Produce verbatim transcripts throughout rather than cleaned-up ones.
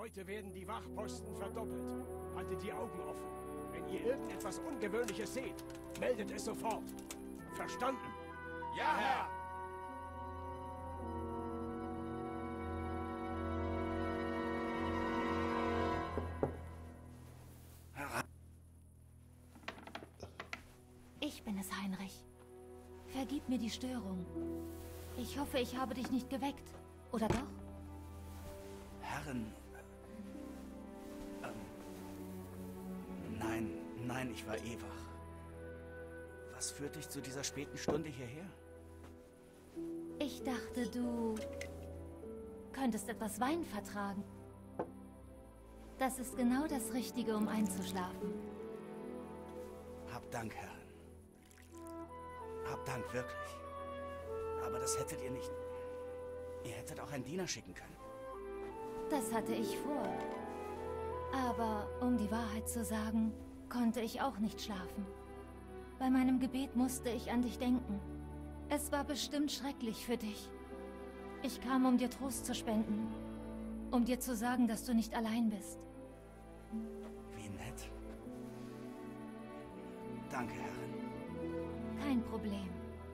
Heute werden die Wachposten verdoppelt. Haltet die Augen offen. Wenn ihr irgendetwas Ungewöhnliches seht, meldet es sofort. Verstanden? Ja, Herr! Ich bin es, Heinrich. Vergib mir die Störung. Ich hoffe, ich habe dich nicht geweckt. Oder doch? Herren... Ähm... Nein, nein, ich war eh wach. Was führt dich zu dieser späten Stunde hierher? Ich dachte, du... könntest etwas Wein vertragen. Das ist genau das Richtige, um einzuschlafen. Hab Dank, Herren. Hab Dank, wirklich. Aber das hättet ihr nicht... Ihr hättet auch einen Diener schicken können. Das hatte ich vor. Aber um die Wahrheit zu sagen, konnte ich auch nicht schlafen. Bei meinem Gebet musste ich an dich denken. Es war bestimmt schrecklich für dich. Ich kam, um dir Trost zu spenden. Um dir zu sagen, dass du nicht allein bist. Wie nett. Danke, Herrin. Kein Problem.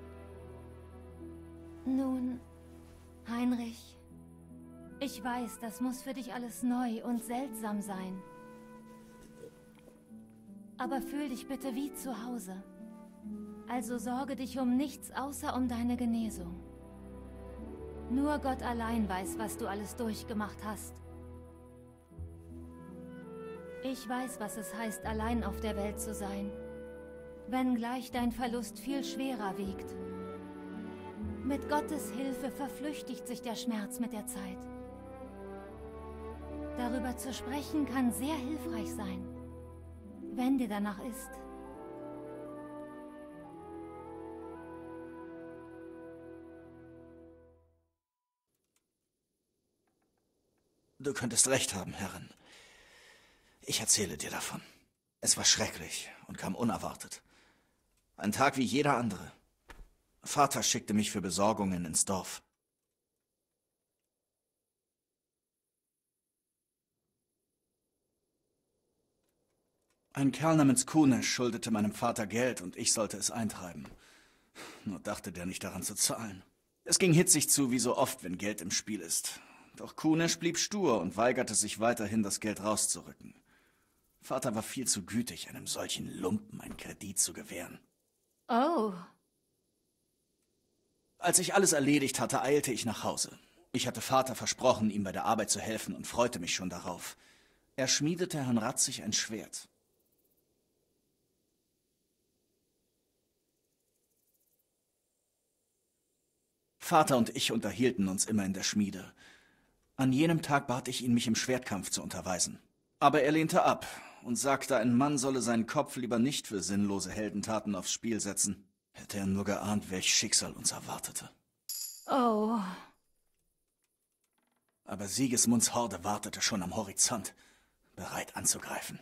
Nun, Heinrich, ich weiß, das muss für dich alles neu und seltsam sein. Aber fühl dich bitte wie zu Hause. Also sorge dich um nichts außer um deine Genesung. Nur Gott allein weiß, was du alles durchgemacht hast. Ich weiß, was es heißt, allein auf der Welt zu sein. Wenngleich dein Verlust viel schwerer wiegt. Mit Gottes Hilfe verflüchtigt sich der Schmerz mit der Zeit. Darüber zu sprechen kann sehr hilfreich sein, wenn dir danach ist. Du könntest recht haben, Herrin. Ich erzähle dir davon. Es war schrecklich und kam unerwartet. Ein Tag wie jeder andere. Vater schickte mich für Besorgungen ins Dorf. Ein Kerl namens Kunesch schuldete meinem Vater Geld und ich sollte es eintreiben. Nur dachte der nicht daran zu zahlen. Es ging hitzig zu, wie so oft, wenn Geld im Spiel ist. Doch Kunesch blieb stur und weigerte sich weiterhin, das Geld rauszurücken. Vater war viel zu gütig, einem solchen Lumpen einen Kredit zu gewähren. Oh. Als ich alles erledigt hatte, eilte ich nach Hause. Ich hatte Vater versprochen, ihm bei der Arbeit zu helfen und freute mich schon darauf. Er schmiedete Herrn Ratzig ein Schwert. Vater und ich unterhielten uns immer in der Schmiede. An jenem Tag bat ich ihn, mich im Schwertkampf zu unterweisen. Aber er lehnte ab und sagte, ein Mann solle seinen Kopf lieber nicht für sinnlose Heldentaten aufs Spiel setzen. Hätte er nur geahnt, welch Schicksal uns erwartete. Oh. Aber Sigismunds Horde wartete schon am Horizont, bereit anzugreifen.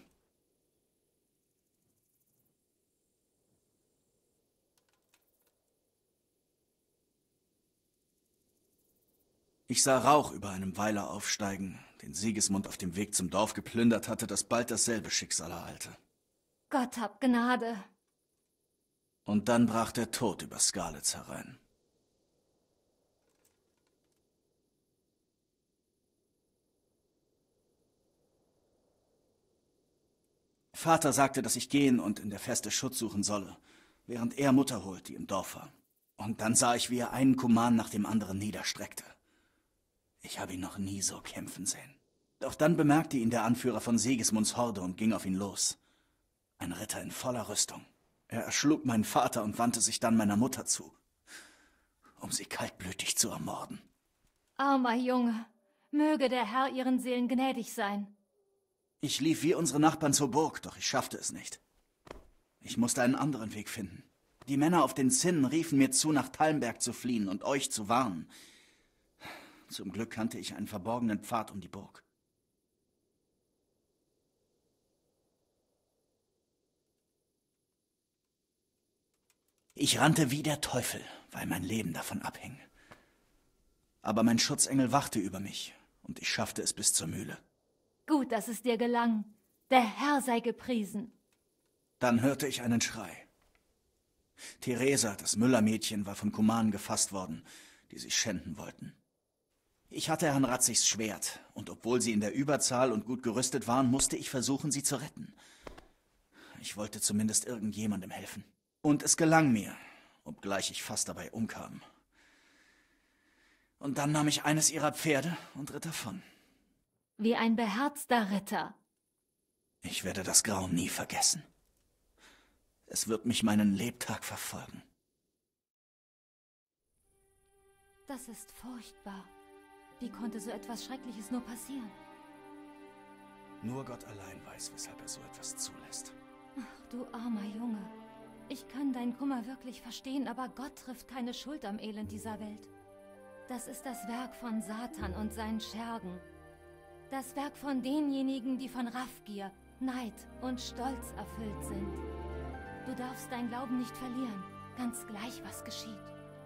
Ich sah Rauch über einem Weiler aufsteigen, den Sigismund auf dem Weg zum Dorf geplündert hatte, das bald dasselbe Schicksal ereilte. Gott hab Gnade. Und dann brach der Tod über Skalitz herein. Vater sagte, dass ich gehen und in der Feste Schutz suchen solle, während er Mutter holt, die im Dorf war. Und dann sah ich, wie er einen Kuman nach dem anderen niederstreckte. Ich habe ihn noch nie so kämpfen sehen. Doch dann bemerkte ihn der Anführer von Sigismunds Horde und ging auf ihn los. Ein Ritter in voller Rüstung. Er erschlug meinen Vater und wandte sich dann meiner Mutter zu, um sie kaltblütig zu ermorden. Armer Junge, möge der Herr ihren Seelen gnädig sein. Ich lief wie unsere Nachbarn zur Burg, doch ich schaffte es nicht. Ich musste einen anderen Weg finden. Die Männer auf den Zinnen riefen mir zu, nach Talmberg zu fliehen und euch zu warnen. Zum Glück kannte ich einen verborgenen Pfad um die Burg. Ich rannte wie der Teufel, weil mein Leben davon abhing. Aber mein Schutzengel wachte über mich und ich schaffte es bis zur Mühle. Gut, dass es dir gelang. Der Herr sei gepriesen. Dann hörte ich einen Schrei. Theresa, das Müllermädchen, war von Kumanen gefasst worden, die sich schänden wollten. Ich hatte Herrn Ratzigs Schwert, und obwohl sie in der Überzahl und gut gerüstet waren, musste ich versuchen, sie zu retten. Ich wollte zumindest irgendjemandem helfen. Und es gelang mir, obgleich ich fast dabei umkam. Und dann nahm ich eines ihrer Pferde und ritt davon. Wie ein beherzter Ritter. Ich werde das Grauen nie vergessen. Es wird mich meinen Lebtag verfolgen. Das ist furchtbar. Wie konnte so etwas Schreckliches nur passieren? Nur Gott allein weiß, weshalb er so etwas zulässt. Ach, du armer Junge. Ich kann deinen Kummer wirklich verstehen, aber Gott trifft keine Schuld am Elend dieser Welt. Das ist das Werk von Satan und seinen Schergen. Das Werk von denjenigen, die von Raffgier, Neid und Stolz erfüllt sind. Du darfst deinen Glauben nicht verlieren, ganz gleich, was geschieht.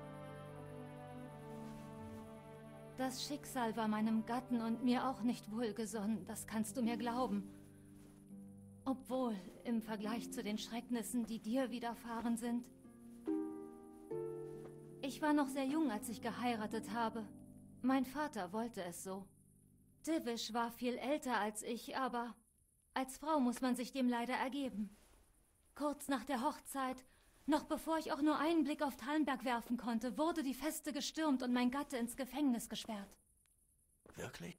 Das Schicksal war meinem Gatten und mir auch nicht wohlgesonnen, das kannst du mir glauben. Obwohl, im Vergleich zu den Schrecknissen, die dir widerfahren sind. Ich war noch sehr jung, als ich geheiratet habe. Mein Vater wollte es so. Divish war viel älter als ich, aber als Frau muss man sich dem leider ergeben. Kurz nach der Hochzeit, noch bevor ich auch nur einen Blick auf Tallenberg werfen konnte, wurde die Feste gestürmt und mein Gatte ins Gefängnis gesperrt. Wirklich?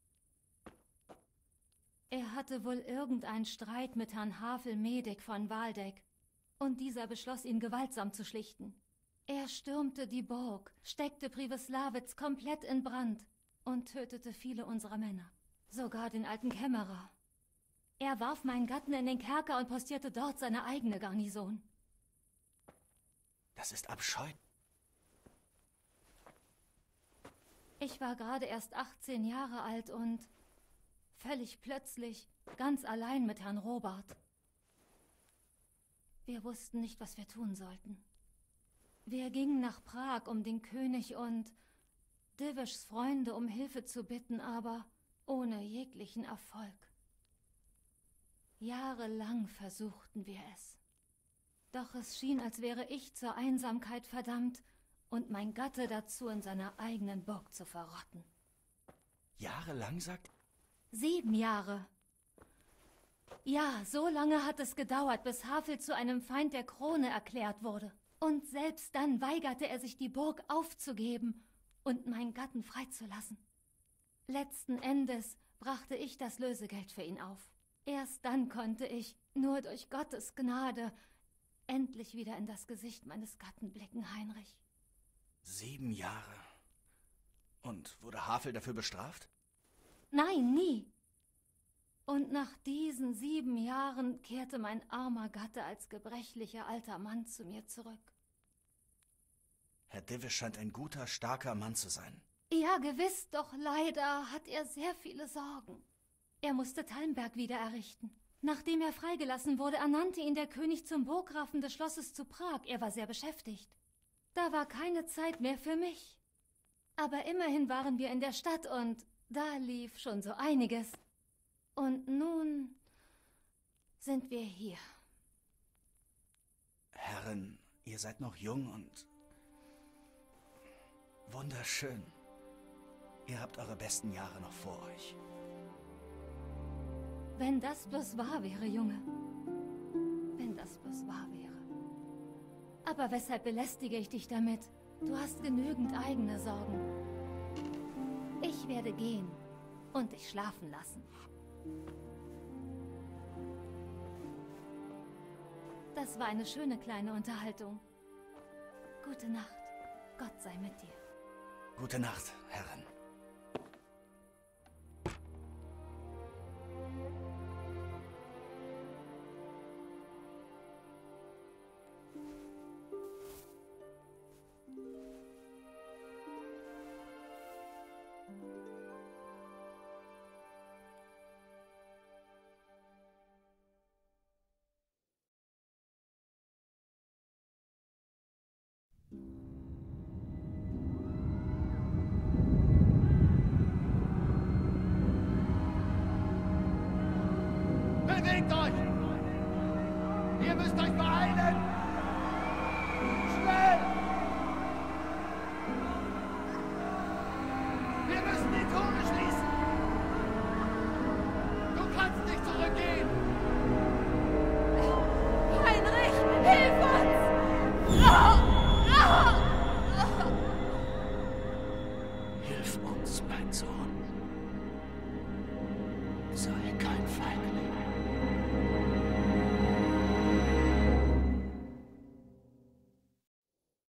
Er hatte wohl irgendeinen Streit mit Herrn Havel-Medik von Waldeck, und dieser beschloss, ihn gewaltsam zu schlichten. Er stürmte die Burg, steckte Privislawitz komplett in Brand und tötete viele unserer Männer, sogar den alten Kämmerer. Er warf meinen Gatten in den Kerker und postierte dort seine eigene Garnison. Das ist abscheulich. Ich war gerade erst achtzehn Jahre alt und völlig plötzlich ganz allein mit Herrn Robert. Wir wussten nicht, was wir tun sollten. Wir gingen nach Prag, um den König und Divishs Freunde um Hilfe zu bitten, aber ohne jeglichen Erfolg. Jahrelang versuchten wir es. Doch es schien, als wäre ich zur Einsamkeit verdammt und mein Gatte dazu, in seiner eigenen Burg zu verrotten. Jahrelang, sagt... Sieben Jahre. Ja, so lange hat es gedauert, bis Havel zu einem Feind der Krone erklärt wurde. Und selbst dann weigerte er sich, die Burg aufzugeben und meinen Gatten freizulassen. Letzten Endes brachte ich das Lösegeld für ihn auf. Erst dann konnte ich, nur durch Gottes Gnade, endlich wieder in das Gesicht meines Gatten blicken, Heinrich. Sieben Jahre. Und wurde Havel dafür bestraft? Nein, nie. Und nach diesen sieben Jahren kehrte mein armer Gatte als gebrechlicher alter Mann zu mir zurück. Herr Divish scheint ein guter, starker Mann zu sein. Ja, gewiss, doch leider hat er sehr viele Sorgen. Er musste Tallenberg wieder errichten. Nachdem er freigelassen wurde, ernannte ihn der König zum Burggrafen des Schlosses zu Prag. Er war sehr beschäftigt. Da war keine Zeit mehr für mich. Aber immerhin waren wir in der Stadt und da lief schon so einiges. Und nun sind wir hier. Herrin, ihr seid noch jung und wunderschön. Ihr habt eure besten Jahre noch vor euch. Wenn das bloß wahr wäre, Junge. Wenn das bloß wahr wäre. Aber weshalb belästige ich dich damit? Du hast genügend eigene Sorgen. Ich werde gehen und dich schlafen lassen. Das war eine schöne kleine Unterhaltung. Gute Nacht. Gott sei mit dir. Gute Nacht, Herrin. Bewegt euch! Ihr müsst euch beeilen! Schnell! Wir müssen die Tore schließen! Du kannst nicht zurückgehen! Heinrich, hilf uns! Oh! Oh! Hilf uns, mein Sohn. Sei kein Feigling.